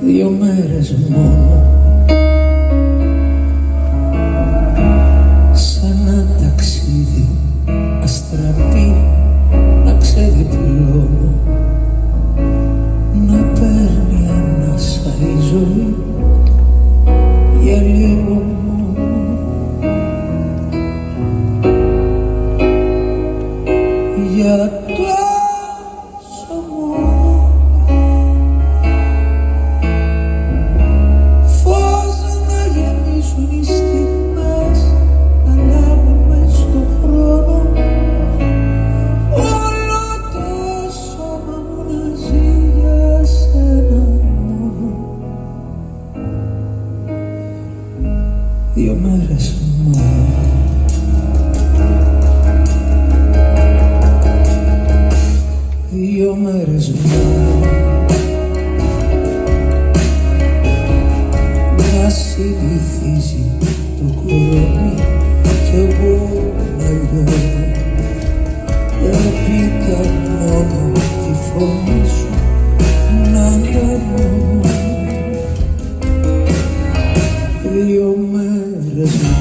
2 μέρες μόνο, σαν ένα ταξίδι αστραπή να ξεδιπλώνω, να παίρνει ανάσα η ζωή για λίγο μόνο. Για τόσο μόνο φως να γεμίσουν οι στιγμές, να λάβουν μες στον χρόνο όλο το σώμα μου να ζει για σένα μόνο. 2 μέρες μόνο. Δύο μέρες μόνο, να συνηθίζει το κορώνι κι εγώ να λιώνω. Έπειτα μόνο τη φωνή σου να αναμονώ. 2 μέρες μόνο.